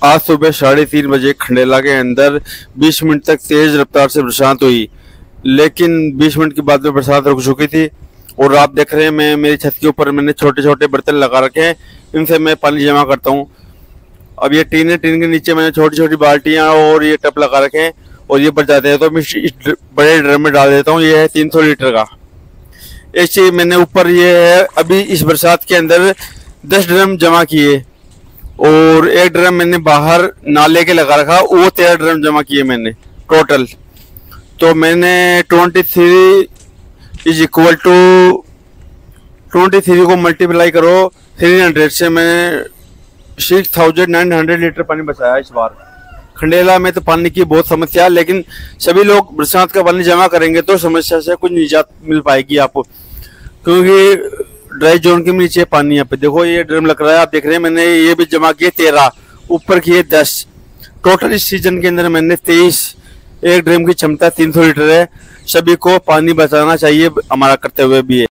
आज सुबह 3:30 बजे खंडेला के अंदर 20 मिनट तक तेज रफ्तार से बरसात हुई, लेकिन 20 मिनट के बाद में बरसात रुक चुकी थी। और आप देख रहे हैं मैं मेरी छत के ऊपर मैंने छोटे छोटे बर्तन लगा रखे हैं, इनसे मैं पानी जमा करता हूँ। अब ये टीन के नीचे मैंने छोटी छोटी बाल्टियाँ और ये टब लगा रखे हैं, और ये भर जाते हैं तो मैं इस बड़े ड्रम में डाल देता हूँ। ये है 300 लीटर का। एक चीज मैंने ऊपर ये है, अभी इस बरसात के अंदर 10 ड्रम जमा किए, और एक ड्रम मैंने बाहर नाले के लगा रखा, वो 13 ड्रम जमा किए मैंने टोटल। तो मैंने 23 इज इक्वल टू 23 को मल्टीप्लाई करो 300 से मैंने 6900 लीटर पानी बचाया इस बार। खंडेला में तो पानी की बहुत समस्या है, लेकिन सभी लोग बरसात का पानी जमा करेंगे तो समस्या से कुछ निजात मिल पाएगी आपको, क्योंकि ड्राई जोन के नीचे पानी। यहाँ पे देखो ये ड्रम लग रहा है, आप देख रहे हैं मैंने ये भी जमा किए 13, ऊपर किए 10, टोटल इस सीजन के अंदर मैंने 23। एक ड्रम की क्षमता 300 लीटर है। सभी को पानी बचाना चाहिए, हमारा करते हुए भी है।